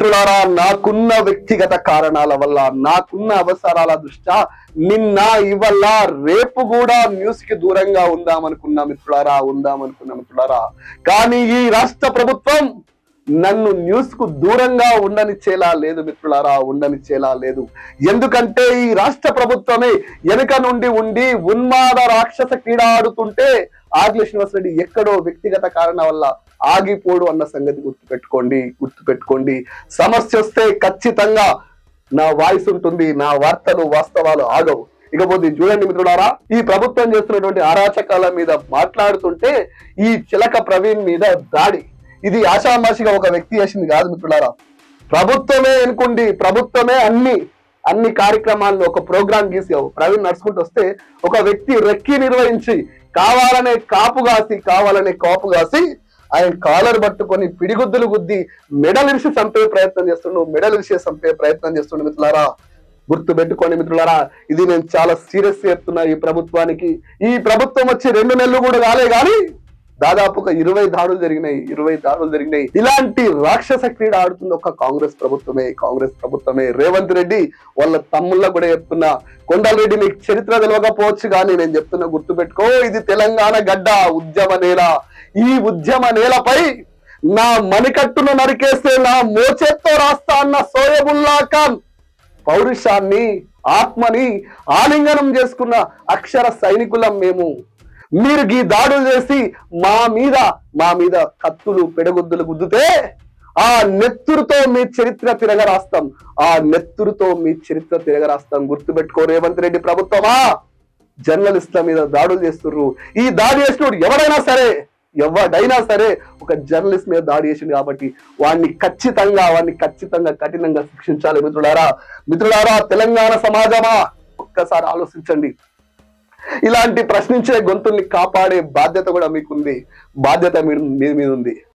మిత్రులారా, నాకున్న వ్యక్తిగత కారణాల వల్ల, నాకున్న అవసరాల దృష్ట్యా నిన్న ఇవల్ల రేపు కూడా న్యూస్ కి దూరంగా ఉందామనుకున్నా మిత్రులారా, కానీ ఈ రాష్ట్ర ప్రభుత్వం నన్ను న్యూస్ కు దూరంగా ఉండనిచ్చేలా లేదు మిత్రులారా, ఉండనిచ్చేలా లేదు. ఎందుకంటే ఈ రాష్ట్ర ప్రభుత్వమే వెనుక నుండి ఉండి ఉన్మాద రాక్షస క్రీడ ఆడుతుంటే ఆర్ల శ్రీనివాస్ రెడ్డి ఎక్కడో వ్యక్తిగత కారణం వల్ల ఆగిపోడు అన్న సంగతి గుర్తుపెట్టుకోండి. సమస్య వస్తే ఖచ్చితంగా నా వాయిస్ ఉంటుంది, నా వార్తలు వాస్తవాలు ఆగవు. ఇకపోతే చూడండి మిత్రులారా, ఈ ప్రభుత్వం చేస్తున్నటువంటి అరాచకాల మీద మాట్లాడుతుంటే ఈ చిలక ప్రవీణ్ మీద దాడి, ఇది ఆషామాషిగా ఒక వ్యక్తి చేసింది కాదు మిత్రులారా. ప్రభుత్వమే అనుకోండి, ప్రభుత్వమే అన్ని కార్యక్రమాలను ఒక ప్రోగ్రామ్ గీసి ప్రవీణ్ నడుచుకుంటూ వస్తే ఒక వ్యక్తి రెక్కి నిర్వహించి కావాలనే కాపు కాసి ఆయన కాలర్ పట్టుకొని పిడిగుద్దులు గుద్ది మెడలిరిసి చంపే ప్రయత్నం చేస్తుండు మిత్రులారా. గుర్తు పెట్టుకోండి మిత్రులారా, ఇది నేను చాలా సీరియస్ చెప్తున్నా. ఈ ప్రభుత్వం వచ్చి 2 నెలలు కూడా కాలే కానీ దాదాపుగా 20 దాడులు జరిగినాయి. ఇలాంటి రాక్షస క్రీడ ఆడుతుంది ఒక కాంగ్రెస్ ప్రభుత్వమే. రేవంత్ రెడ్డి వాళ్ళ తమ్ముళ్ళ కూడా చెప్తున్నా, కొండలరెడ్డి మీకు చరిత్ర తెలియకపోవచ్చు కానీ నేను చెప్తున్నా, గుర్తుపెట్టుకో, ఇది తెలంగాణ గడ్డ, ఉద్యమ నేల. ఈ ఉద్యమ నేలపై నా మణికట్టును నరికేస్తే నా మోచేత్తో రాస్తా అన్న సోయబుల్లా ఖాన్ పౌరుషాన్ని, ఆత్మని ఆలింగనం చేసుకున్న అక్షర సైనికులం మేము. మీరు ఈ దాడులు చేసి మా మీద కత్తులు పెడగుద్దులు గుద్దుతే ఆ నెత్తురుతో మీ చరిత్ర తిరగరాస్తాం. గుర్తుపెట్టుకో రేవంత్ రెడ్డి ప్రభుత్వమా, జర్నలిస్టుల మీద దాడులు చేస్తుర్రు. ఈ దాడి చేసినోడు ఎవడైనా సరే ఒక జర్నలిస్ట్ మీద దాడి చేసింది కాబట్టి వాడిని ఖచ్చితంగా కఠినంగా శిక్షించాలి మిత్రులారా. తెలంగాణ సమాజమా, ఒక్కసారి ఆలోచించండి. ఇలాంటి ప్రశ్నించే గొంతుల్ని కాపాడే బాధ్యత కూడా మీకుంది, బాధ్యత మీ మీద ఉంది.